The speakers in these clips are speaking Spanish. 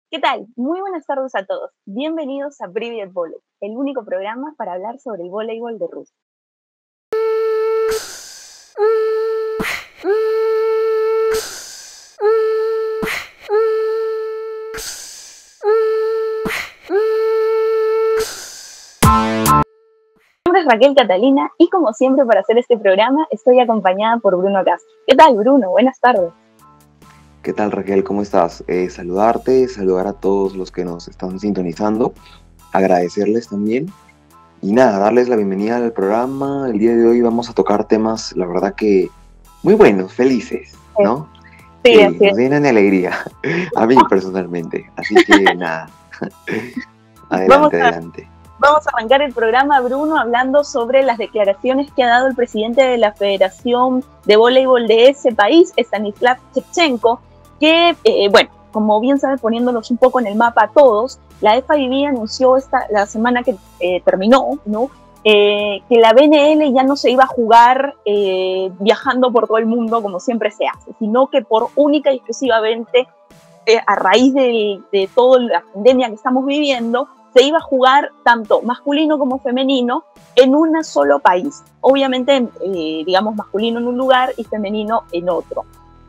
¿Qué tal? Muy buenas tardes a todos. Bienvenidos a Privet Volley, el único programa para hablar sobre el voleibol de Rusia. Mi nombre es Raquel Catalina y como siempre para hacer este programa estoy acompañada por Bruno Castro. ¿Qué tal, Bruno? Buenas tardes. ¿Qué tal, Raquel? ¿Cómo estás? Saludar a todos los que nos están sintonizando, agradecerles también y nada, darles la bienvenida al programa. El día de hoy vamos a tocar temas, la verdad que muy buenos, felices, ¿no? Sí, nos llenan de alegría, a mí personalmente. Así que nada, adelante. Vamos a arrancar el programa, Bruno, hablando sobre las declaraciones que ha dado el presidente de la Federación de Voleibol de ese país, Stanislav Shevchenko, que, como bien sabes, poniéndonos un poco en el mapa a todos, la FIVB anunció la semana que terminó, ¿no? Que la BNL ya no se iba a jugar viajando por todo el mundo como siempre se hace, sino que por única y exclusivamente, a raíz de toda la pandemia que estamos viviendo, se iba a jugar tanto masculino como femenino en un solo país. Obviamente, masculino en un lugar y femenino en otro.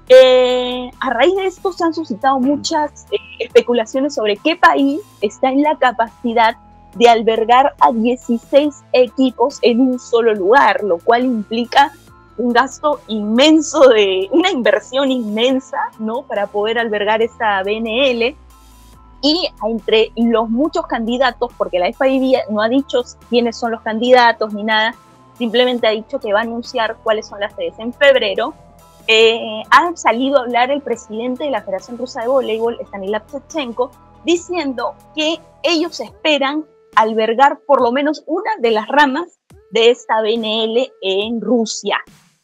A raíz de esto se han suscitado muchas especulaciones sobre qué país está en la capacidad de albergar a 16 equipos en un solo lugar, lo cual implica un gasto inmenso, una inversión inmensa, ¿no?, para poder albergar esta BNL. Y entre los muchos candidatos, porque la FIVB no ha dicho quiénes son los candidatos ni nada, simplemente ha dicho que va a anunciar cuáles son las sedes en febrero, ha salido a hablar el presidente de la Federación Rusa de Voleibol, Stanislav Shevchenko, diciendo que ellos esperan albergar por lo menos una de las ramas de esta BNL en Rusia.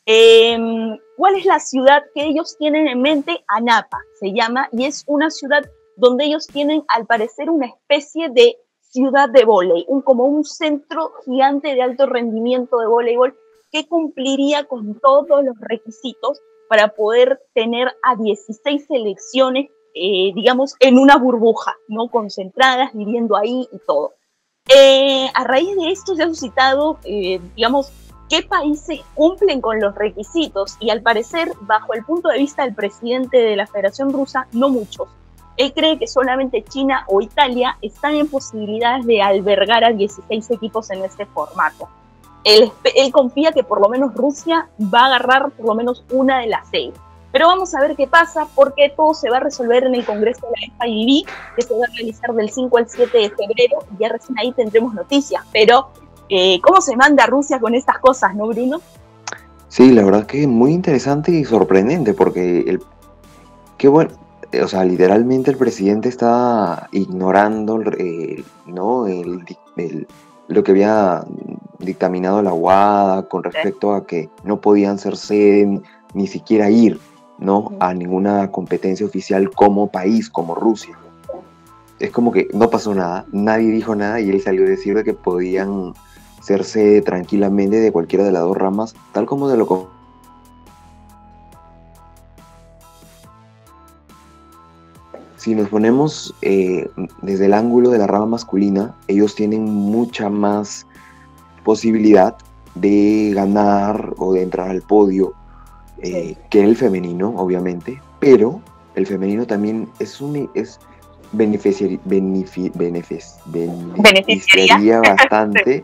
¿Cuál es la ciudad que ellos tienen en mente? Anapa se llama, y es una ciudad donde ellos tienen, al parecer, una especie de ciudad de voleibol, como un centro gigante de alto rendimiento de voleibol que cumpliría con todos los requisitos para poder tener a 16 selecciones, en una burbuja, ¿no?, concentradas, viviendo ahí y todo. A raíz de esto se ha suscitado, qué países cumplen con los requisitos, y al parecer, bajo el punto de vista del presidente de la Federación Rusa, no muchos. Él cree que solamente China o Italia están en posibilidades de albergar a 16 equipos en este formato. Él confía que por lo menos Rusia va a agarrar por lo menos una de las 6. Pero vamos a ver qué pasa, porque todo se va a resolver en el Congreso de la FIVB, que se va a realizar del 5 al 7 de febrero, y ya recién ahí tendremos noticias. Pero, ¿cómo se manda Rusia con estas cosas, no, Bruno? Sí, la verdad que muy interesante y sorprendente, porque qué bueno. O sea, literalmente el presidente está ignorando lo que había dictaminado la WADA con respecto a que no podían ser sede ni siquiera ir, ¿no?, a ninguna competencia oficial como país, como Rusia. Es como que no pasó nada, nadie dijo nada, y él salió a decir de que podían ser sede tranquilamente de cualquiera de las dos ramas, tal como de lo. Si nos ponemos desde el ángulo de la rama masculina, ellos tienen mucha más posibilidad de ganar o de entrar al podio que el femenino, obviamente, pero el femenino también beneficiaría bastante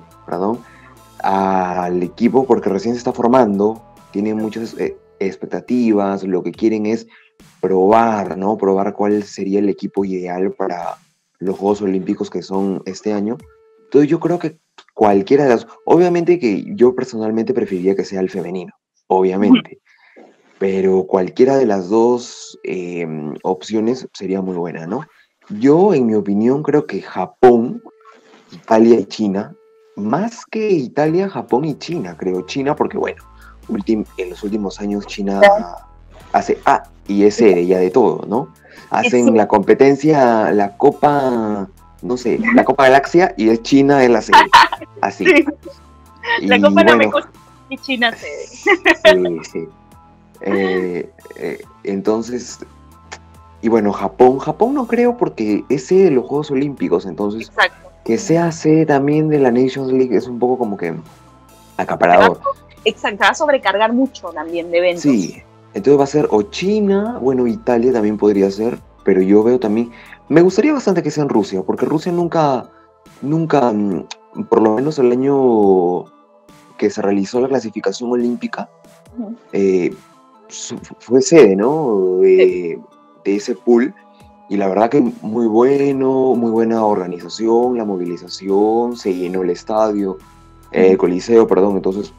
al equipo, porque recién se está formando, tiene muchas expectativas, lo que quieren es probar, ¿no? Probar cuál sería el equipo ideal para los Juegos Olímpicos que son este año. Entonces yo creo que cualquiera de las... Obviamente que yo personalmente preferiría que sea el femenino, obviamente. Pero cualquiera de las dos opciones sería muy buena, ¿no? Yo, en mi opinión, creo que Japón, Italia y China, más que Italia, Japón y China, creo. China porque, bueno, en los últimos años China hace A y es sede ya de todo, ¿no? Hacen la competencia, la Copa, no sé, la Copa Galaxia, y es China en la sede. Así. Sí. La Copa Namekusei y China sede. Sí. Entonces, Y bueno, Japón no creo porque es sede de los Juegos Olímpicos, entonces Exacto. que sea sede también de la Nations League es un poco como que Se va, acaparador. exacto, va a sobrecargar mucho también de eventos. Sí, entonces va a ser o China, bueno, Italia también podría ser, pero yo veo también, me gustaría bastante que sea en Rusia, porque Rusia nunca, por lo menos el año que se realizó la clasificación olímpica, Ujú. eh, fue sede, ¿no? Sí. De ese pool. Y la verdad que muy bueno, muy buena organización, la movilización, se llenó el estadio, el Coliseo, perdón, entonces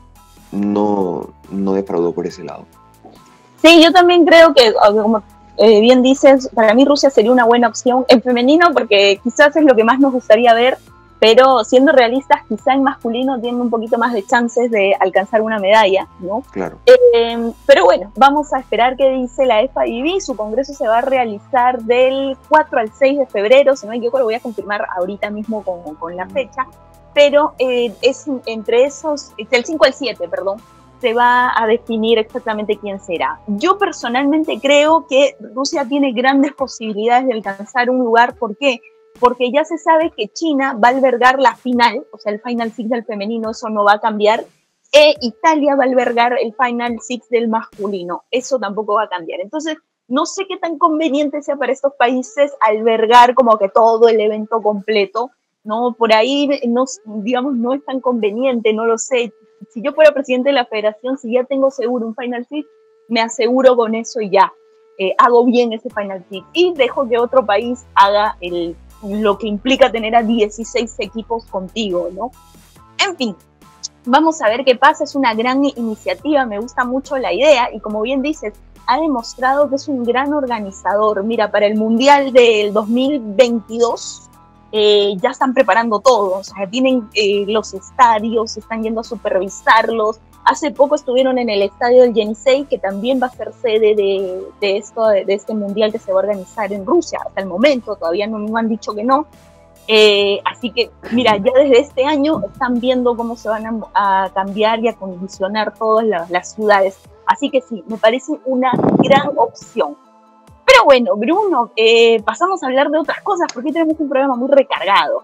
no defraudó por ese lado. Sí, yo también creo que, como bien dices, para mí Rusia sería una buena opción en femenino porque quizás es lo que más nos gustaría ver, pero siendo realistas, quizá en masculino tienen un poquito más de chances de alcanzar una medalla, ¿no? Claro. Pero bueno, vamos a esperar qué dice la FIVB. Su congreso se va a realizar del 4 al 6 de febrero, si no me equivoco, lo voy a confirmar ahorita mismo con la fecha, pero es entre esos, del 5 al 7, perdón, se va a definir exactamente quién será. Yo personalmente creo que Rusia tiene grandes posibilidades de alcanzar un lugar. ¿Por qué? Porque ya se sabe que China va a albergar la final, o sea, el Final Six del femenino, eso no va a cambiar, e Italia va a albergar el Final Six del masculino, eso tampoco va a cambiar. Entonces, no sé qué tan conveniente sea para estos países albergar como que todo el evento completo, ¿no? Por ahí, no, digamos, no es tan conveniente, no lo sé. Si yo fuera presidente de la federación, si ya tengo seguro un Final Six, me aseguro con eso y ya. Hago bien ese Final Six y dejo que otro país haga lo que implica tener a 16 equipos contigo, ¿no? En fin, vamos a ver qué pasa. Es una gran iniciativa, me gusta mucho la idea y como bien dices, ha demostrado que es un gran organizador. Mira, para el Mundial del 2022 ya están preparando todo, o sea, tienen los estadios, están yendo a supervisarlos. Hace poco estuvieron en el estadio del Yenisei, que también va a ser sede de este mundial que se va a organizar en Rusia. Hasta el momento todavía no me han dicho que no. Así que, mira, ya desde este año están viendo cómo se van a cambiar y a condicionar todas las ciudades. Así que sí, me parece una gran opción. Pero bueno, Bruno, pasamos a hablar de otras cosas porque tenemos un programa muy recargado.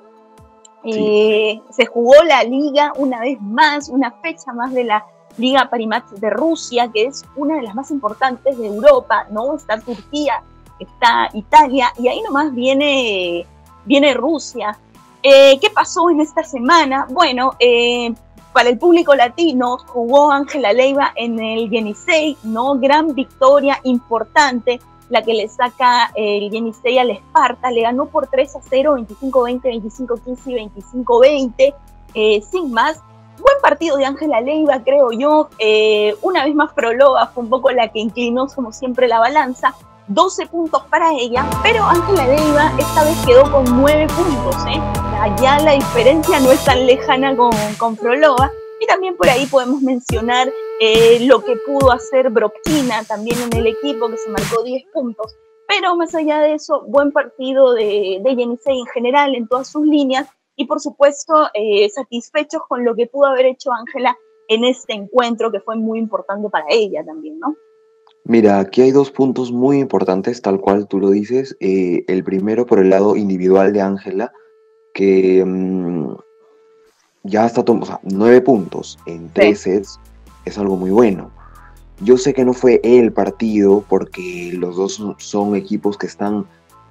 Sí. Se jugó la liga una vez más, una fecha más de la Liga Parimatch de Rusia, que es una de las más importantes de Europa, ¿no? Está Turquía, está Italia, y ahí nomás viene Rusia. ¿Qué pasó en esta semana? Bueno, para el público latino jugó Ángela Leiva en el Yenisei, ¿no? Gran victoria importante, la que le saca el Yenisei al Esparta, le ganó por 3-0, 25-20, 25-15 y 25-20, sin más. Buen partido de Ángela Leiva, creo yo. Una vez más Frolova fue un poco la que inclinó, como siempre, la balanza. 12 puntos para ella, pero Ángela Leiva esta vez quedó con 9 puntos, ¿eh? Ya la diferencia no es tan lejana con Frolova. Y también por ahí podemos mencionar lo que pudo hacer Brokina también en el equipo, que se marcó 10 puntos. Pero más allá de eso, buen partido de Yenisei en general, en todas sus líneas, y por supuesto satisfechos con lo que pudo haber hecho Ángela en este encuentro, que fue muy importante para ella también, ¿no? Mira, aquí hay dos puntos muy importantes, tal cual tú lo dices. El primero por el lado individual de Ángela, que ya está tomando, o sea, 9 puntos en 3 sets, es algo muy bueno. Yo sé que no fue el partido porque los dos son equipos que están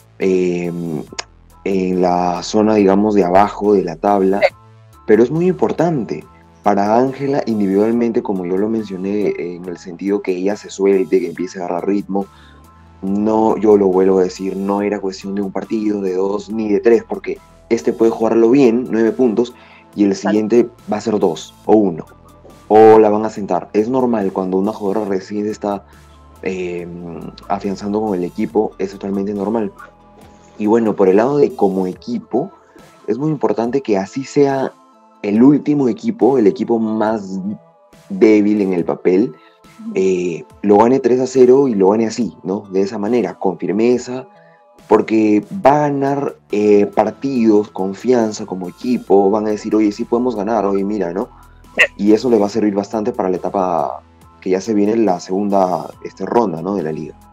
en la zona, digamos, de abajo de la tabla, pero es muy importante para Ángela individualmente, como yo lo mencioné, en el sentido que ella se suelte, que empiece a agarrar ritmo. No, yo lo vuelvo a decir, no era cuestión de un partido, de 2 ni de 3, porque este puede jugarlo bien, 9 puntos, y el siguiente va a ser 2 o 1, o la van a sentar. Es normal cuando una jugadora recién está afianzando con el equipo, es totalmente normal. Y bueno, por el lado de como equipo, es muy importante que así sea el último equipo, el equipo más débil en el papel, lo gane 3-0 y lo gane así, ¿no? De esa manera, con firmeza, porque va a ganar partidos, confianza como equipo, van a decir, oye, sí podemos ganar, oye, mira, ¿no? Y eso le va a servir bastante para la etapa que ya se viene, la segunda ronda, ¿no? De la liga.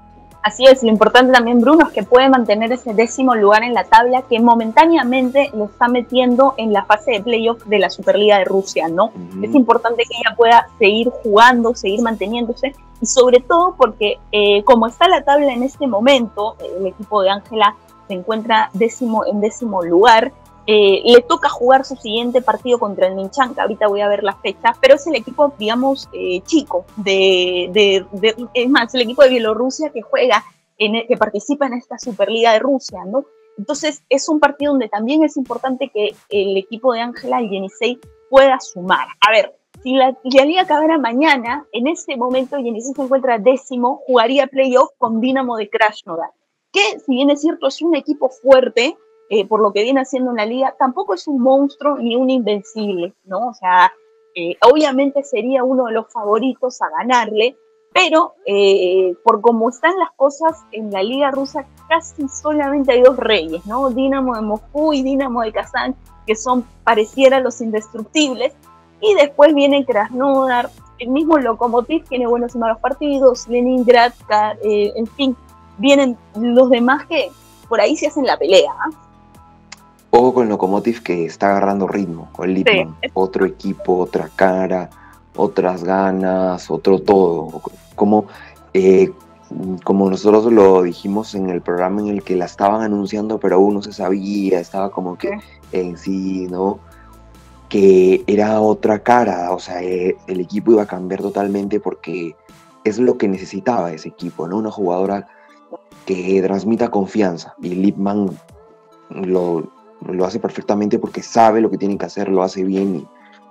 Así es, lo importante también, Bruno, es que puede mantener ese 10º lugar en la tabla que momentáneamente lo está metiendo en la fase de playoff de la Superliga de Rusia, ¿no? Es importante que ella pueda seguir jugando, seguir manteniéndose, y sobre todo porque como está la tabla en este momento, el equipo de Ángela se encuentra en 10º lugar. Le toca jugar su siguiente partido contra el Minchanka, ahorita voy a ver la fecha, pero es el equipo, digamos, chico, es más, el equipo de Bielorrusia que juega, que participa en esta Superliga de Rusia, ¿no? Entonces es un partido donde también es importante que el equipo de Ángela, el Yenisei, pueda sumar. A ver, si la liga acabara mañana, en ese momento Yenisei se encuentra 10º, jugaría playoff con Dinamo de Krasnodar, que si bien es cierto es un equipo fuerte, por lo que viene haciendo en la liga, tampoco es un monstruo ni un invencible, ¿no? O sea, obviamente sería uno de los favoritos a ganarle, pero por cómo están las cosas en la liga rusa, casi solamente hay 2 reyes, ¿no? Dinamo de Moscú y Dinamo de Kazán, que son, pareciera, los indestructibles, y después viene Krasnodar, el mismo Lokomotiv tiene buenos y malos partidos, Leningrad, en fin, vienen los demás que por ahí se hacen la pelea, ¿eh? Ojo con Lokomotiv, que está agarrando ritmo, con Lippmann, sí. Otro equipo, otra cara, otras ganas, otro todo. Como nosotros lo dijimos en el programa en el que la estaban anunciando, pero aún no se sabía, estaba como que en sí, ¿no? Que era otra cara, o sea, el equipo iba a cambiar totalmente porque es lo que necesitaba ese equipo, ¿no? Una jugadora que transmita confianza, y Lippmann lo hace perfectamente porque sabe lo que tiene que hacer, lo hace bien,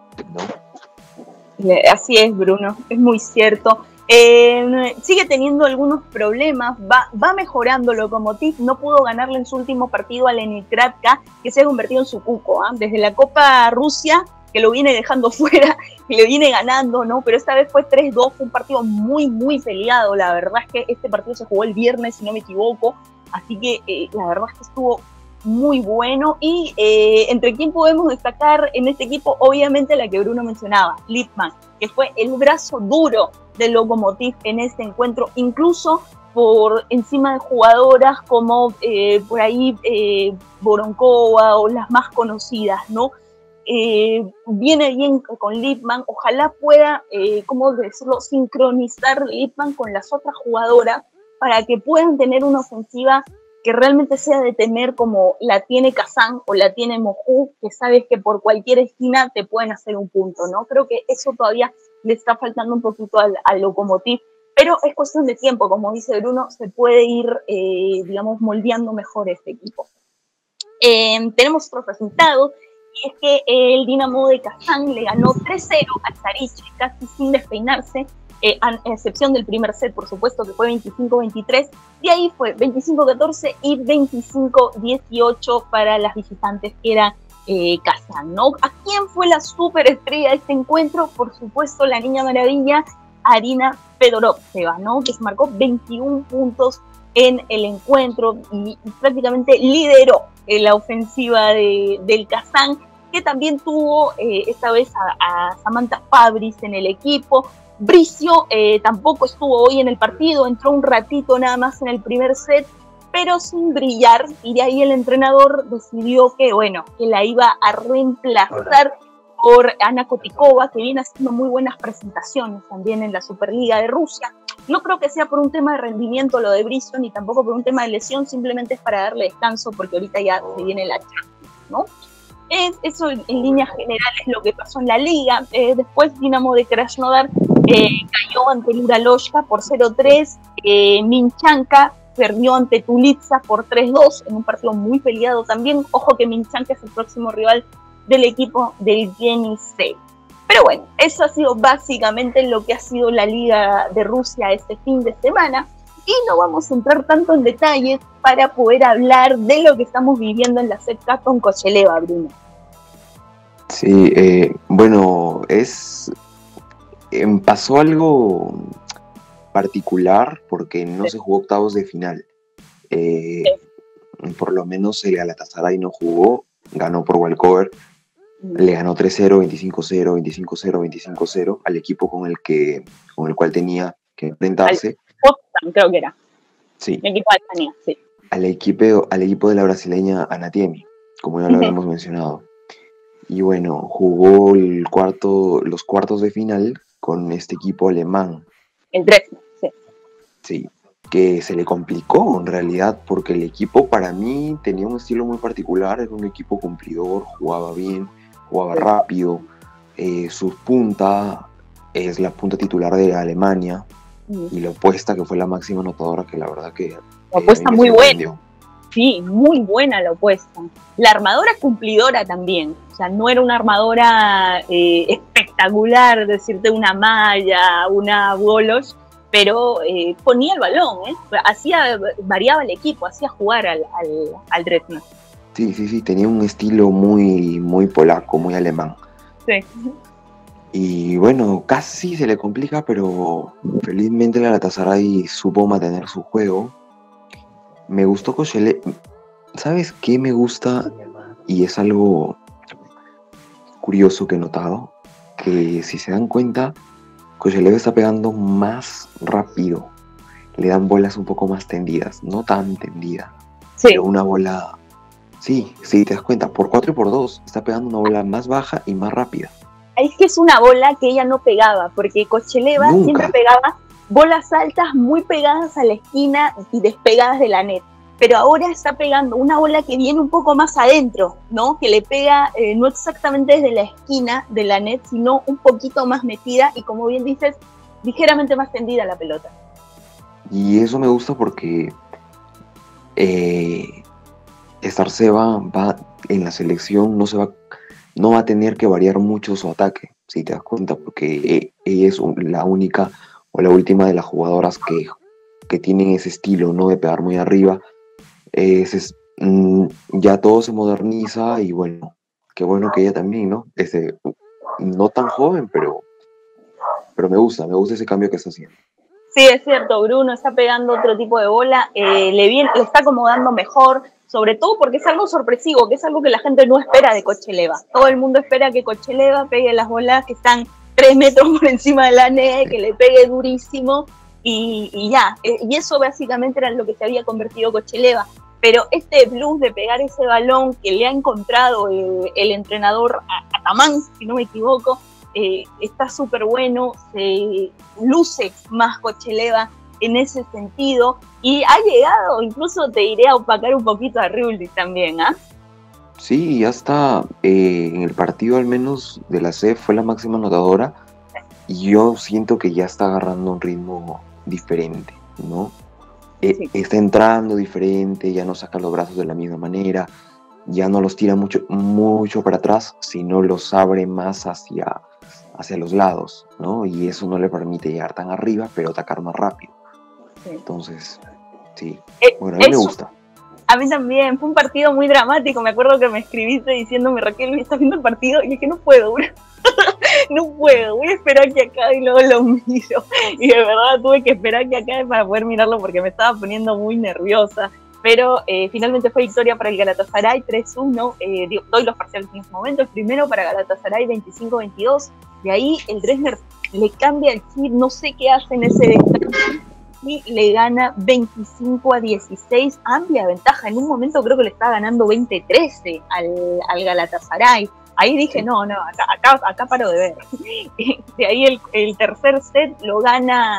¿no? Así es, Bruno, es muy cierto. Sigue teniendo algunos problemas, va mejorando Lokomotiv, no pudo ganarle en su último partido a Leningrad-K, que se ha convertido en su cuco, ¿eh? Desde la Copa Rusia, que lo viene dejando fuera, y le viene ganando, ¿no? Pero esta vez fue 3-2, fue un partido muy, muy peleado. La verdad es que este partido se jugó el viernes, si no me equivoco, así que la verdad es que estuvo muy bueno. Y entre quién podemos destacar en este equipo, obviamente la que Bruno mencionaba, Lippmann, que fue el brazo duro del Lokomotiv en este encuentro, incluso por encima de jugadoras como por ahí Voronkova o las más conocidas, ¿no? Viene bien con Lippmann, ojalá pueda, ¿cómo decirlo?, sincronizar Lippmann con las otras jugadoras para que puedan tener una ofensiva que realmente sea de temer, como la tiene Kazán o la tiene Moscú, que sabes que por cualquier esquina te pueden hacer un punto, ¿no? Creo que eso todavía le está faltando un poquito al Lokomotiv, pero es cuestión de tiempo, como dice Bruno, se puede ir, digamos, moldeando mejor este equipo. Tenemos otros resultados, y es que el Dinamo de Kazán le ganó 3-0 al Zariche, casi sin despeinarse, a excepción del primer set, por supuesto, que fue 25-23, y ahí fue 25-14 y 25-18 para las visitantes, que era Kazán, ¿no? ¿A quién fue la superestrella de este encuentro? Por supuesto, la niña maravilla, Arina Fedorovtseva, ¿no? Que se marcó 21 puntos en el encuentro y prácticamente lideró la ofensiva del Kazán, que también tuvo esta vez a Samantha Fabris en el equipo. Bricio tampoco estuvo hoy en el partido, entró un ratito nada más en el primer set, pero sin brillar, y de ahí el entrenador decidió que, bueno, que la iba a reemplazar por Ana Kotikova, que viene haciendo muy buenas presentaciones también en la Superliga de Rusia. No creo que sea por un tema de rendimiento lo de Bricio, ni tampoco por un tema de lesión, simplemente es para darle descanso, porque ahorita ya se viene la Champions, ¿no? Eso en líneas generales lo que pasó en la liga. Después Dinamo de Krasnodar cayó ante Luraloshka por 0-3, Minchanka perdió ante Tulitsa por 3-2 en un partido muy peleado también. Ojo que Minchanka es el próximo rival del equipo del Yenisei. Pero bueno, eso ha sido básicamente lo que ha sido la Liga de Rusia este fin de semana, y no vamos a entrar tanto en detalles para poder hablar de lo que estamos viviendo en la CEPCA con Kocherleva, Bruno. Sí, bueno, pasó algo particular porque no se jugó octavos de final. Por lo menos el Galatasaray no jugó, ganó por walkover. Le ganó 3-0, 25-0, 25-0, 25-0 al equipo con el cual tenía que enfrentarse. Potsdam, creo que era. Sí, El equipo de Alemania, sí. al equipo de la brasileña Anatiemi, como ya lo habíamos mencionado. Y bueno, jugó los cuartos de final con este equipo alemán. El Dresden, sí. Sí, que se le complicó en realidad porque el equipo para mí tenía un estilo muy particular, era un equipo cumplidor, jugaba bien, jugaba Sí. rápido, su punta es la punta titular de Alemania y la opuesta que fue la máxima anotadora que la verdad que La a mí opuesta me muy buena. sorprendió. Sí, muy buena la opuesta. La armadora cumplidora también. O sea, no era una armadora espectacular, decirte una malla, una Wolosh, pero ponía el balón, variaba el equipo, hacía jugar al Dresden. Sí, tenía un estilo muy, muy polaco, muy alemán. Sí. Y bueno, casi se le complica, pero felizmente la Galatasaray supo mantener su juego. Me gustó Koshele. ¿Sabes qué me gusta? Y es algo curioso que he notado. Que si se dan cuenta, Koshelev está pegando más rápido. Le dan bolas un poco más tendidas. No tan tendida. Sí. Pero una bola... Sí, te das cuenta. Por 4 y por 2 está pegando una bola más baja y más rápida. Es que es una bola que ella no pegaba, porque Kocheleva siempre pegaba bolas altas muy pegadas a la esquina y despegadas de la net. Pero ahora está pegando una bola que viene un poco más adentro, ¿no? Que le pega no exactamente desde la esquina de la net, sino un poquito más metida y, como bien dices, ligeramente más tendida la pelota. Y eso me gusta porque Starceva va en la selección, no va a tener que variar mucho su ataque, si te das cuenta, porque ella es la única o la última de las jugadoras que tienen ese estilo, ¿no? De pegar muy arriba. Ya todo se moderniza y bueno, qué bueno que ella también, ¿no? No tan joven, pero me gusta ese cambio que está haciendo. Sí, es cierto, Bruno está pegando otro tipo de bola, le está acomodando mejor, sobre todo porque es algo sorpresivo, que es algo que la gente no espera de Kocheleva. Todo el mundo espera que Kocheleva pegue las bolas que están 3 metros por encima de la net, que le pegue durísimo y ya. Y eso básicamente era lo que se había convertido Kocheleva. Pero este blues de pegar ese balón que le ha encontrado el entrenador Atamán, si no me equivoco, está súper bueno, se luce más Kocheleva en ese sentido y ha llegado, incluso te diré, a opacar un poquito a Rulli también, ¿ah? Sí, ya está en el partido al menos de la CEF fue la máxima anotadora y yo siento que ya está agarrando un ritmo diferente, ¿no? Sí. Está entrando diferente, ya no saca los brazos de la misma manera, ya no los tira mucho para atrás, sino los abre más hacia los lados, ¿no? Y eso no le permite llegar tan arriba, pero atacar más rápido. Sí. Entonces, sí. Bueno, a mí me gusta. A mí también, fue un partido muy dramático, me acuerdo que me escribiste diciéndome, Raquel, ¿estás viendo el partido? Y dije, no puedo, no puedo, voy a esperar que acabe y luego lo miro. Y de verdad tuve que esperar que acabe para poder mirarlo porque me estaba poniendo muy nerviosa. Pero finalmente fue victoria para el Galatasaray 3-1, doy los parciales en este momento. El primero para Galatasaray 25-22, de ahí el Dresden le cambia el chip, no sé qué hace en ese descanso, y le gana 25-16, amplia ventaja. En un momento creo que le estaba ganando 20-13 al Galatasaray. Ahí dije, no, acá paro de ver. De ahí el tercer set lo gana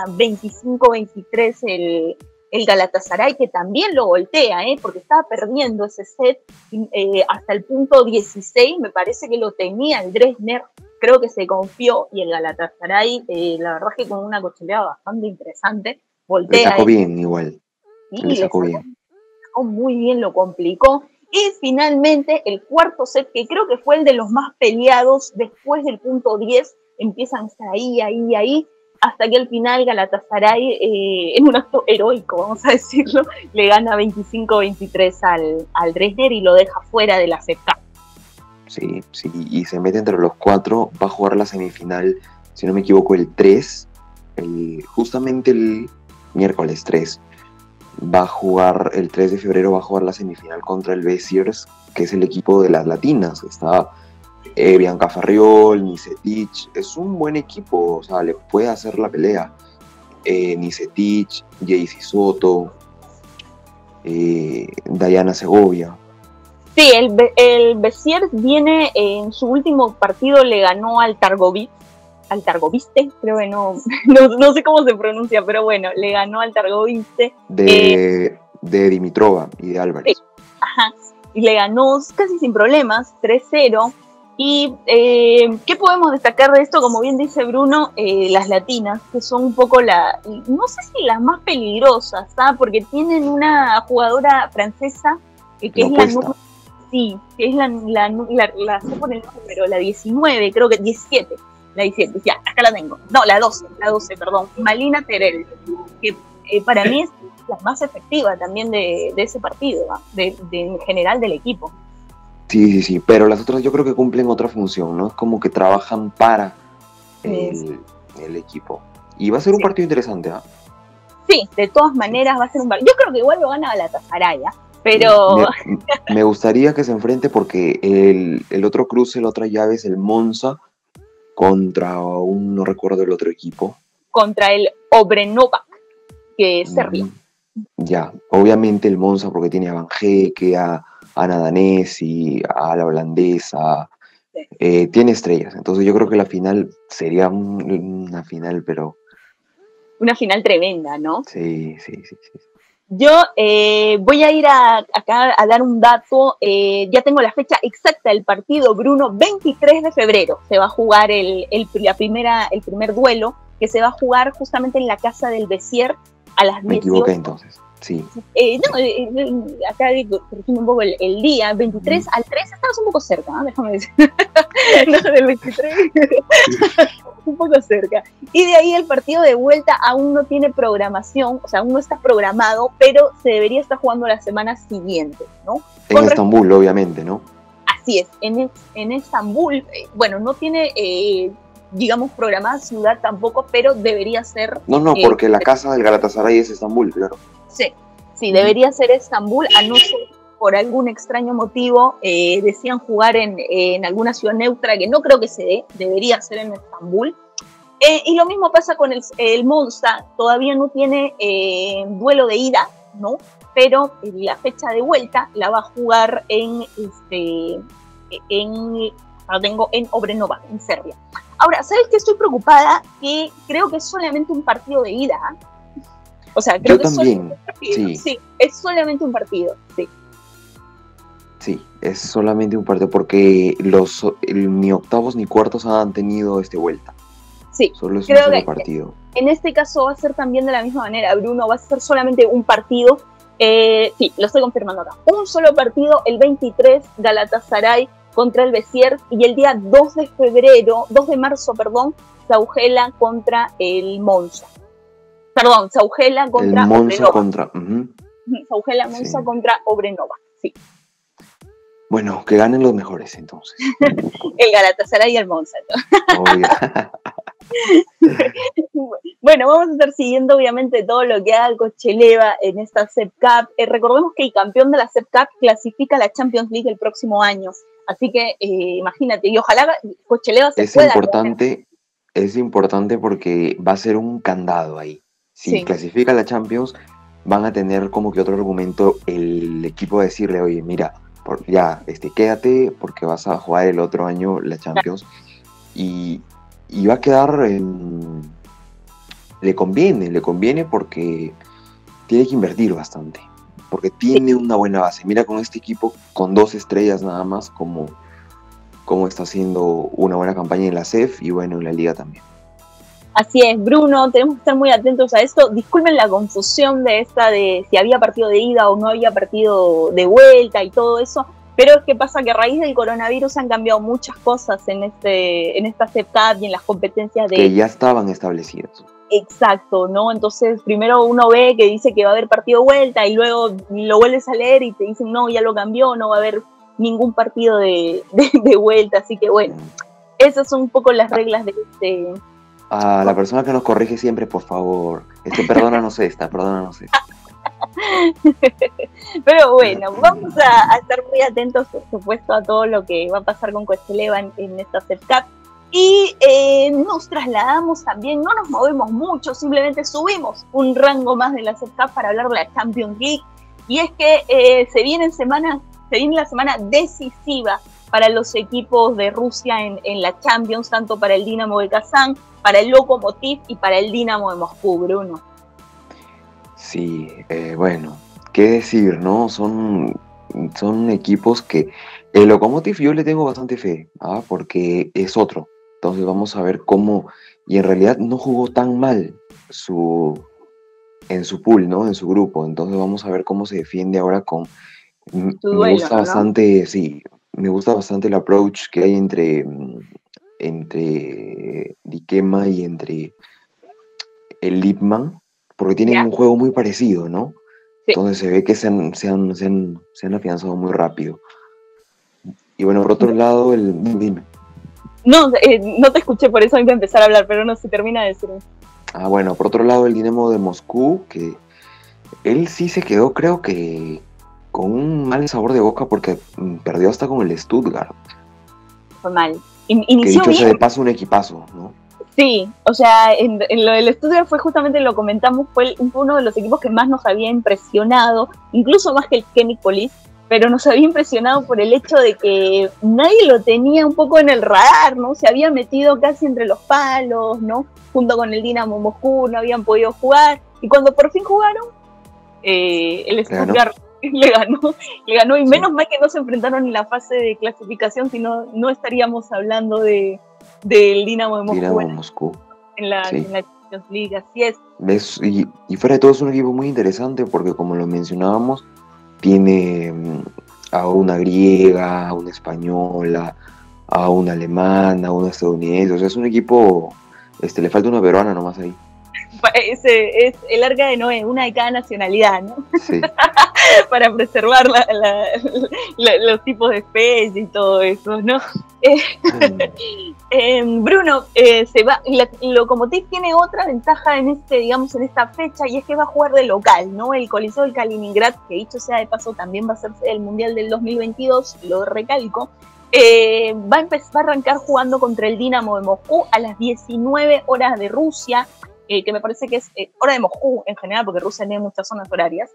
25-23 el Galatasaray, que también lo voltea, porque estaba perdiendo ese set hasta el punto 16, me parece que lo tenía el Dresden, creo que se confió, y el Galatasaray, la verdad es que con una cocheleada bastante interesante, voltea. Le sacó bien igual. Sí, le sacó muy bien, lo complicó. Y finalmente el cuarto set, que creo que fue el de los más peleados, después del punto 10, empiezan a estar ahí, hasta que al final Galatasaray, en un acto heroico, vamos a decirlo, le gana 25-23 al Dresden y lo deja fuera de la CFK. Sí, y se mete entre los 4, va a jugar la semifinal, si no me equivoco, el 3, justamente el miércoles 3. Va a jugar el 3 de febrero, va a jugar la semifinal contra el Besiers, que es el equipo de las latinas. Está Bianca Farriol, Nicetic, es un buen equipo, o sea, le puede hacer la pelea. Nicetic, Jaycee Soto, Dayana Segovia. Sí, el Besiers viene en su último partido, le ganó al Targoviste, creo que no sé cómo se pronuncia, pero bueno, le ganó al Targoviste. De Dimitrova y de Álvarez. Sí, ajá, y le ganó casi sin problemas, 3-0. Y ¿qué podemos destacar de esto? Como bien dice Bruno, las latinas, que son un poco no sé si las más peligrosas, ¿sabes? Porque tienen una jugadora francesa que es la número, sí, que es la sé por el número, la 19, creo que 17, la 17, ya, acá la tengo, no, la 12, perdón, Malina Terel, que para mí es la más efectiva también de ese partido, ¿no? En general del equipo. Sí, pero las otras yo creo que cumplen otra función, ¿no? Es como que trabajan para el equipo. Y va a ser un partido interesante, ¿ah? Sí, de todas maneras va a ser un partido. Yo creo que igual lo gana Galatasaray, pero... Me gustaría que se enfrente porque el otro cruce, la otra llave es el Monza contra no recuerdo el otro equipo. Contra el Obrenovac, que es Serbia. Ya, obviamente el Monza porque tiene a Van Heeke, a Ana Danesi, a la holandesa, sí. Tiene estrellas, entonces yo creo que la final sería una final, pero... Una final tremenda, ¿no? Sí. Yo voy a ir acá a dar un dato, ya tengo la fecha exacta del partido, Bruno, 23 de febrero se va a jugar el primer duelo, que se va a jugar justamente en la casa del Besiers a las 18. Me equivoqué entonces. Sí. Acá corrigiendo un poco el día, 23 al 3 estabas un poco cerca, ¿no? Déjame decir. No, del 23, un poco cerca. Y de ahí el partido de vuelta aún no tiene programación, o sea, aún no está programado, pero se debería estar jugando la semana siguiente, ¿no? En Estambul, obviamente, ¿no? Así es, en Estambul, bueno, no tiene... digamos, programada ciudad tampoco, pero debería ser... No, porque la casa del Galatasaray es Estambul, claro. Sí, debería ser Estambul, a no ser por algún extraño motivo decían jugar en alguna ciudad neutra, que no creo que se dé, debería ser en Estambul. Y lo mismo pasa con el Monza, todavía no tiene duelo de ida, ¿no? Pero la fecha de vuelta la va a jugar en Obrenovac, en Serbia. Ahora, ¿sabes qué? Estoy preocupada, que creo que es solamente un partido de ida. O sea, creo yo también, sí, es solamente un partido, sí. Sí, es solamente un partido, porque ni octavos ni cuartos han tenido vuelta. Sí, solo es un solo partido. En este caso va a ser también de la misma manera, Bruno, va a ser solamente un partido. Sí, lo estoy confirmando acá. Un solo partido, el 23, Galatasaray contra el Besiers, y el día 2 de marzo, Saugela contra el Monza. Perdón, Saugela contra el Monza Obrenovac. Saugela Monza contra Obrenovac, sí. Bueno, que ganen los mejores entonces. El Galatasaray y el Monza, ¿no? Obvio. Bueno, vamos a estar siguiendo obviamente todo lo que haga Cocheleva en esta CEP Cup. Recordemos que el campeón de la CEP Cup clasifica a la Champions League el próximo año. Así que imagínate, y ojalá Cocheleva se pueda. Es importante porque va a ser un candado ahí. Si clasifica a la Champions, van a tener como que otro argumento el equipo de decirle, oye, mira, ya, quédate porque vas a jugar el otro año la Champions. Y va a quedar le conviene porque tiene que invertir bastante, porque tiene una buena base. Mira, con este equipo con 2 estrellas nada más, como está haciendo una buena campaña en la CEF y bueno, en la Liga también. Así es, Bruno, tenemos que estar muy atentos a esto. Disculpen la confusión de si había partido de ida o no había partido de vuelta y todo eso, pero es que pasa que a raíz del coronavirus han cambiado muchas cosas en esta CEP Cup y en las competencias que ya estaban establecidas. Exacto, ¿no? Entonces primero uno ve que dice que va a haber partido de vuelta y luego lo vuelves a leer y te dicen no, ya lo cambió, no va a haber ningún partido de vuelta, así que bueno, esas son un poco las reglas de A la persona que nos corrige siempre, por favor, perdónanos esta. Pero bueno, vamos a estar muy atentos, por supuesto, a todo lo que va a pasar con Cocheleva en esta CEP Cup. Y nos trasladamos también, no nos movemos mucho, simplemente subimos un rango más de la CEP Cup para hablar de la Champions League. y es que se viene la semana decisiva para los equipos de Rusia en la Champions, tanto para el Dinamo de Kazán, para el Lokomotiv y para el Dinamo de Moscú, Bruno. Sí, bueno, qué decir, ¿no? Son equipos que el Lokomotiv yo le tengo bastante fe, ¿ah? Porque es otro. Entonces vamos a ver cómo, y en realidad no jugó tan mal en su pool, ¿no? En su grupo. Entonces vamos a ver cómo se defiende ahora con... Tu Me duelo, gusta ¿no? bastante, sí, me gusta bastante el approach que hay entre Dikema y entre el Lipman, porque tienen ¿Ya? un juego muy parecido, ¿no? Sí. Entonces se ve que se han afianzado muy rápido. Y bueno, por otro lado, dime. No, no te escuché, por eso iba a empezar a hablar, pero no se termina de decir. Ah, bueno, por otro lado, el Dinamo de Moscú, que él sí se quedó, creo que con un mal sabor de boca porque perdió hasta con el Stuttgart, Fue mal. que Inició dicho bien. sea de paso, un equipazo, ¿no? Sí, o sea, en lo del estudio fue justamente, lo comentamos, fue uno de los equipos que más nos había impresionado, incluso más que el Chemicals, pero nos había impresionado por el hecho de que nadie lo tenía un poco en el radar, ¿no? Se había metido casi entre los palos, ¿no? Junto con el Dinamo Moscú, no habían podido jugar, y cuando por fin jugaron, el Stuttgart le ganó, y Sí. menos mal que no se enfrentaron en la fase de clasificación, sino no estaríamos hablando del Dinamo de Moscú, Dinamo Moscú. en la Sí. Champions League, así es. Y fuera de todo es un equipo muy interesante porque como lo mencionábamos, tiene a una griega, a una española, a una alemana, a una estadounidense. O sea, es un equipo, le falta una peruana nomás ahí. Es el arca de Noé, una de cada nacionalidad, ¿no? Sí. Para preservar los tipos de especies y todo eso, ¿no? Bruno, Lokomotiv tiene otra ventaja en esta fecha, y es que va a jugar de local, ¿no? El Coliseo del Kaliningrad, que dicho sea de paso también va a ser el Mundial del 2022, lo recalco, va a arrancar jugando contra el Dinamo de Moscú a las 19 horas de Rusia, que me parece que es hora de Moscú en general, porque Rusia tiene muchas zonas horarias.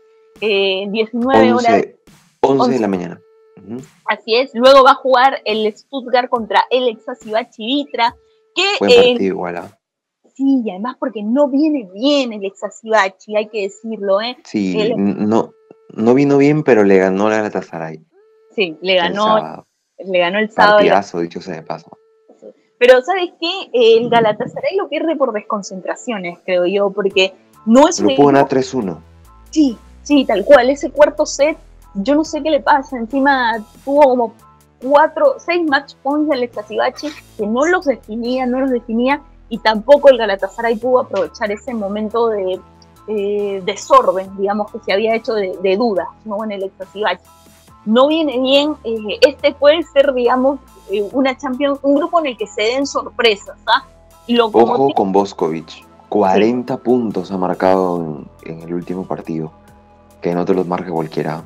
19 horas. 11 de la mañana. Uh-huh. Así es. Luego va a jugar el Stuttgart contra el Exasivachi Vitra. Buen partido igual, ¿eh? Sí, y además porque no viene bien el Exasivachi, hay que decirlo, ¿eh? Sí, no vino bien, pero le ganó la Galatasaray. Sí, le ganó el sábado. Partidazo, dicho sea de paso. Pero ¿sabes qué? El Galatasaray lo pierde por desconcentraciones, creo yo, porque no es un equipo... Lo pudo ganar 3-1. Sí, tal cual. Ese cuarto set, yo no sé qué le pasa. Encima tuvo como 6 match points del Exasivachi que no los definía, y tampoco el Galatasaray pudo aprovechar ese momento de desorden, digamos, que se había hecho de duda, ¿no? En el Exasivachi. No viene bien. Este puede ser, digamos, una Champions, un grupo en el que se den sorpresas, ¿ah? Ojo con Boskovic. 40 puntos ha marcado en el último partido. Que no te los marque cualquiera.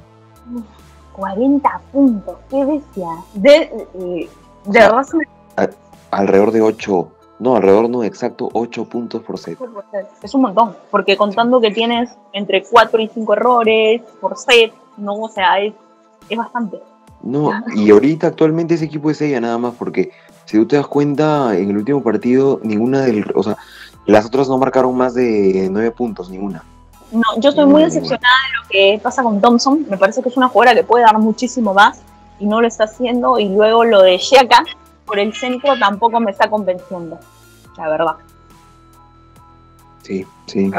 40 puntos, qué bestia. De verdad. Alrededor de 8. No, alrededor no, exacto, 8 puntos por set. Es un montón, porque contando que tienes entre 4 y 5 errores por set, no, o sea, es bastante. No, y ahorita actualmente ese equipo es ella nada más, porque si tú te das cuenta, en el último partido, o sea, las otras no marcaron más de 9 puntos, ninguna. No, yo estoy muy decepcionada de lo que pasa con Thompson. Me parece que es una jugadora que puede dar muchísimo más y no lo está haciendo. Y luego lo de Xhaka por el centro tampoco me está convenciendo, la verdad. Sí.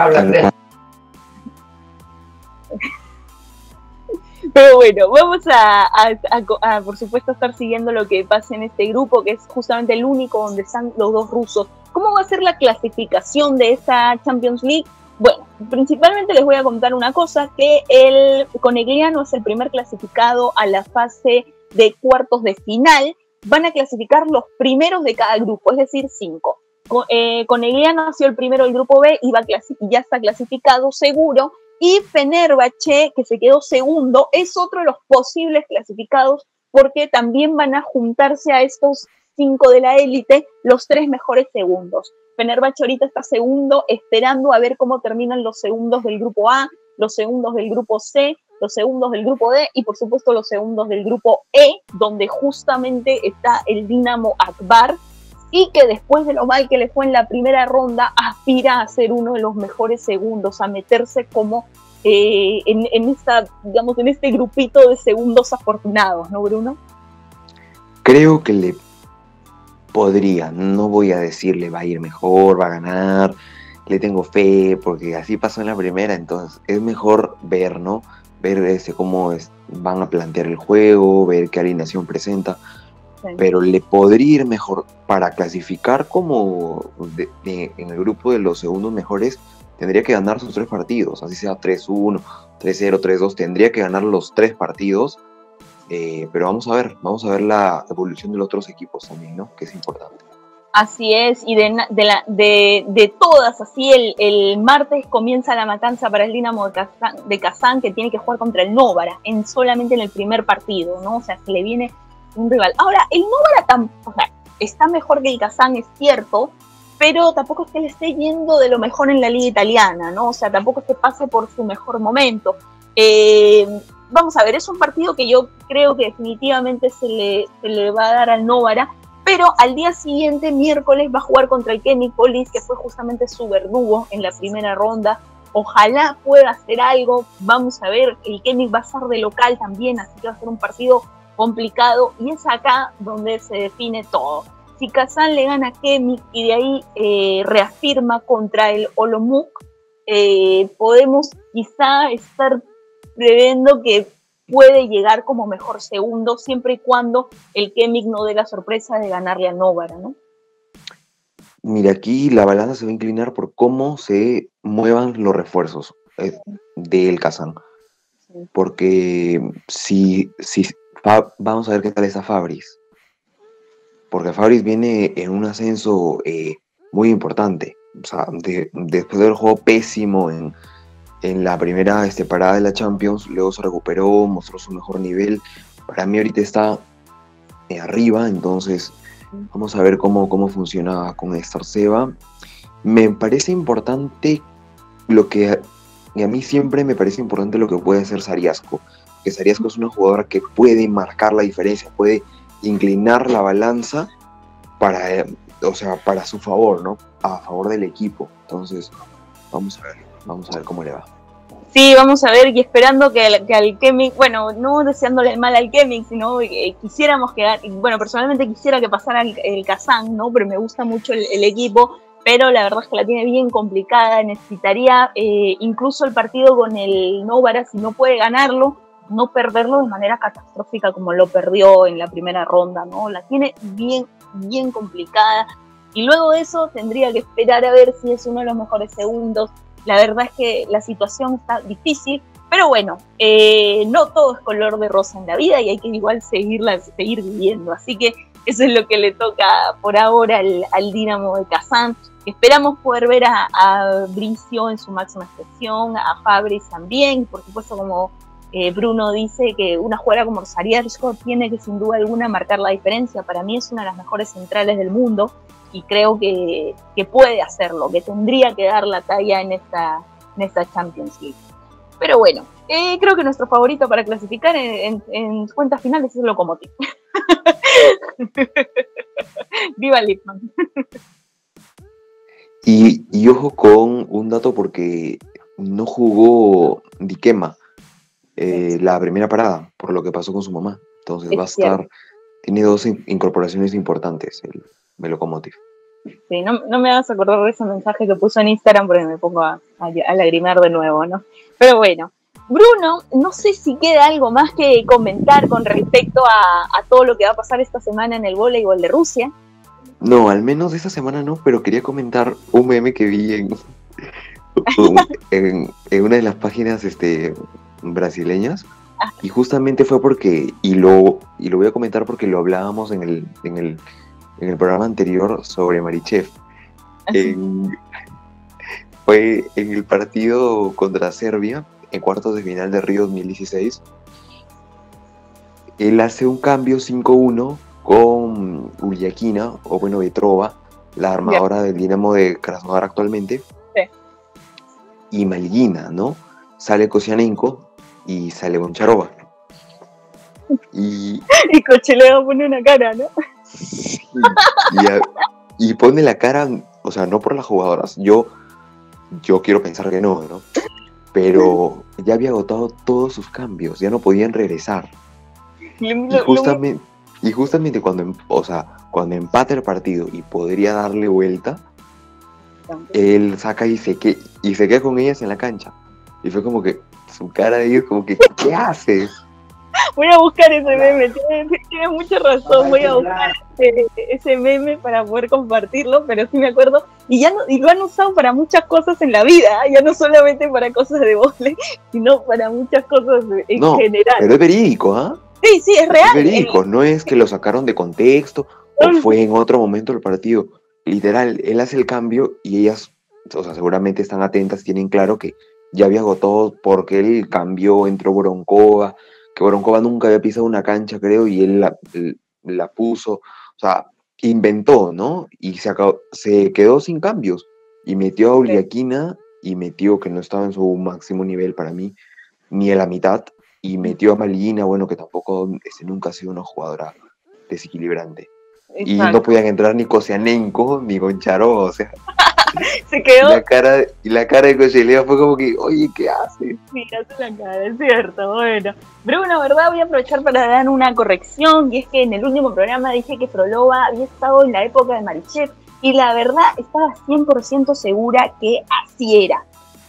Pero bueno, vamos a por supuesto estar siguiendo lo que pasa en este grupo, que es justamente el único donde están los dos rusos. ¿Cómo va a ser la clasificación de esta Champions League? Bueno, principalmente les voy a contar una cosa, que el Conegliano es el primer clasificado a la fase de cuartos de final. Van a clasificar los primeros de cada grupo, es decir, 5. Conegliano ha sido el primero del grupo B y ya está clasificado seguro. Y Fenerbahce, que se quedó segundo, es otro de los posibles clasificados, porque también van a juntarse a estos 5 de la élite los 3 mejores segundos. Fenerbahce ahorita está segundo, esperando a ver cómo terminan los segundos del grupo A, los segundos del grupo C, los segundos del grupo D y por supuesto los segundos del grupo E, donde justamente está el Dinamo Akbar, y que después de lo mal que le fue en la primera ronda, aspira a ser uno de los mejores segundos, a meterse como en este grupito de segundos afortunados, ¿no, Bruno? Creo que le podría, no voy a decirle va a ir mejor, va a ganar, le tengo fe, porque así pasó en la primera, entonces es mejor ver, ¿no? Ver cómo van a plantear el juego, ver qué alineación presenta. Sí. Pero le podría ir mejor para clasificar como en el grupo de los segundos mejores. Tendría que ganar sus 3 partidos, así sea 3-1, 3-0, 3-2, tendría que ganar los 3 partidos, pero vamos a ver la evolución de los otros equipos también, ¿no? Que es importante. Así es, y de todas, así el martes comienza la matanza para el Dinamo de Kazán, que tiene que jugar contra el Novara, solamente en el primer partido, ¿no? O sea, se le viene un rival. Ahora, el Novara está mejor que el Kazán, es cierto, pero tampoco es que le esté yendo de lo mejor en la liga italiana, ¿no? O sea, tampoco es que pase por su mejor momento. Vamos a ver, es un partido que yo creo que definitivamente se le va a dar al Novara, pero al día siguiente, miércoles, va a jugar contra el Chemicpolis, que fue justamente su verdugo en la primera ronda. Ojalá pueda hacer algo, vamos a ver, el Chemic va a ser de local también, así que va a ser un partido complicado, y es acá donde se define todo. Si Kazán le gana a Chemic y de ahí reafirma contra el Olomouc, podemos quizá estar previendo que puede llegar como mejor segundo, siempre y cuando el Chemic no dé la sorpresa de ganarle a Novara, ¿no? Mira, aquí la balanza se va a inclinar por cómo se muevan los refuerzos del Kazán. Sí. Porque vamos a ver qué tal está Fabris. Porque Fabris viene en un ascenso muy importante. O sea, después del juego pésimo en la primera parada de la Champions, luego se recuperó, mostró su mejor nivel. Para mí ahorita está arriba, entonces vamos a ver cómo funciona con Starceva. Me parece importante y a mí siempre me parece importante lo que puede hacer Sariasco, que Sariasco es una jugadora que puede marcar la diferencia, puede inclinar la balanza para su favor, ¿no? A favor del equipo. Entonces, vamos a ver cómo le va. Sí, vamos a ver, y esperando que al Chemic, bueno, no deseándole mal al Chemic, sino quisiéramos bueno, personalmente quisiera que pasara el Kazán, ¿no? Pero me gusta mucho el equipo, pero la verdad es que la tiene bien complicada, necesitaría incluso el partido con el Novara, si no puede ganarlo, no perderlo de manera catastrófica como lo perdió en la primera ronda, ¿no? La tiene bien, bien complicada, y luego de eso tendría que esperar a ver si es uno de los mejores segundos. La verdad es que la situación está difícil, pero bueno, no todo es color de rosa en la vida y hay que igual seguir viviendo. Así que eso es lo que le toca por ahora al Dinamo de Kazán. Esperamos poder ver a Bricio en su máxima expresión, a Fabris también, por supuesto, como Bruno dice, que una jugadora como Sariasco tiene que sin duda alguna marcar la diferencia. Para mí es una de las mejores centrales del mundo, y creo que puede hacerlo, que tendría que dar la talla en esta Champions League. Pero bueno, creo que nuestro favorito para clasificar en cuentas finales es el Lokomotiv. ¡Viva Lippmann! Y ojo con un dato, porque no jugó Dikema la primera parada, por lo que pasó con su mamá. Entonces tiene 2 incorporaciones importantes el Lokomotiv. Sí, no me hagas acordar de ese mensaje que puso en Instagram, porque me pongo a lagrimear de nuevo, ¿no? Pero bueno, Bruno, no sé si queda algo más que comentar con respecto a todo lo que va a pasar esta semana en el voleibol de Rusia. No, al menos esta semana no, pero quería comentar un meme que vi en una de las páginas brasileñas, y justamente fue porque, y lo voy a comentar porque lo hablábamos en el programa anterior sobre Marichev. Fue en el partido contra Serbia, en cuartos de final de Río 2016. Él hace un cambio 5-1 con Uliakina, o bueno, Vetrova, la armadora del Dinamo de Krasnodar actualmente. Sí. Y Malgina, ¿no? Sale Kosianenko y sale Goncharova. Y Cocheleo pone una cara, ¿no? y pone la cara, o sea, no por las jugadoras, yo quiero pensar que no, ¿no? Pero ya había agotado todos sus cambios, ya no podían regresar. Y justamente cuando empata el partido y podría darle vuelta, él saca y se queda con ellas en la cancha. Y fue como que su cara de ellos como que, ¿qué haces? Voy a buscar ese meme, tienes mucha razón, voy a buscar ese meme para poder compartirlo, pero sí me acuerdo, y lo han usado para muchas cosas en la vida, ya no solamente para cosas de vóley, sino para muchas cosas en general. Pero es verídico, ¿ah? Sí, es real. Es verídico, no es que lo sacaron de contexto o fue en otro momento del partido. Literal, él hace el cambio y ellas, o sea, seguramente están atentas, tienen claro que ya había agotado porque él cambió, entró Voronkova, que Voronkova nunca había pisado una cancha, creo, y él la puso, o sea, inventó, ¿no? Y se quedó sin cambios y metió a Uliaquina y metió, que no estaba en su máximo nivel para mí, ni a la mitad, y metió a Malina, bueno, que tampoco nunca ha sido una jugadora desequilibrante. Exacto. Y no podían entrar ni Kosianenko ni Goncharova, o sea. Se quedó. Y la cara de Cochelea fue como que, oye, ¿qué hace? Sí, hace la cara, es cierto, bueno. Bruno, verdad, voy a aprovechar para dar una corrección, y es que en el último programa dije que Frolova había estado en la época de Marichev, y la verdad estaba 100% segura que así era.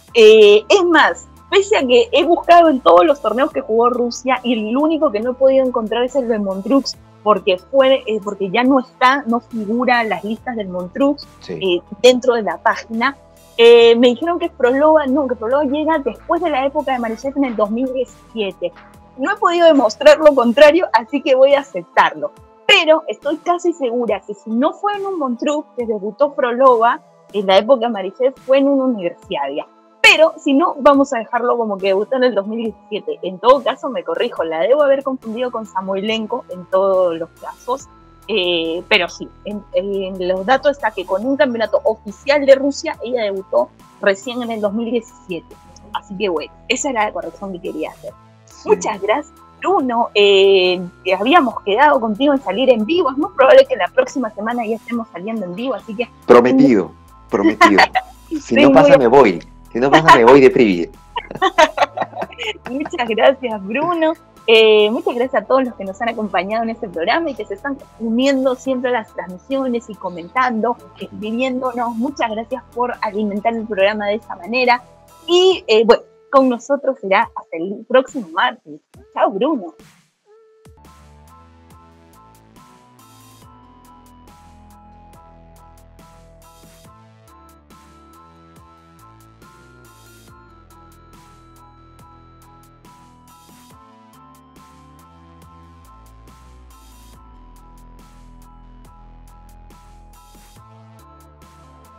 Es más, pese a que he buscado en todos los torneos que jugó Rusia, y el único que no he podido encontrar es el de Montreux, porque ya no figura en las listas del Montreux dentro de la página. Me dijeron que Frolova llega después de la época de Marichev en el 2017. No he podido demostrar lo contrario, así que voy a aceptarlo. Pero estoy casi segura que si no fue en un Montreux que debutó Frolova en la época de Marichev, fue en una Universiadia. Pero si no, vamos a dejarlo como que debutó en el 2017. En todo caso, me corrijo, la debo haber confundido con Samoilenko en todos los casos. Pero sí, en los datos está que con un campeonato oficial de Rusia, ella debutó recién en el 2017. Así que bueno, esa era la corrección que quería hacer. Sí. Muchas gracias, Bruno. Habíamos quedado contigo en salir en vivo. Es muy probable que la próxima semana ya estemos saliendo en vivo, así que... Prometido. Si no pasa, me voy. Si no pasa, me voy de privie. Muchas gracias, Bruno. Muchas gracias a todos los que nos han acompañado en este programa y que se están uniendo siempre a las transmisiones y comentando, escribiéndonos. Muchas gracias por alimentar el programa de esa manera. Y bueno, con nosotros será hasta el próximo martes. Chao, Bruno.